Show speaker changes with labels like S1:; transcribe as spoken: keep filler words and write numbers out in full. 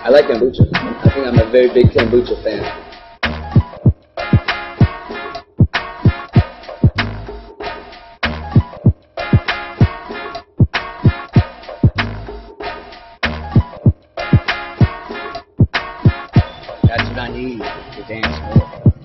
S1: I like kombucha. I think I'm a very big kombucha fan. That's what I need to dance more.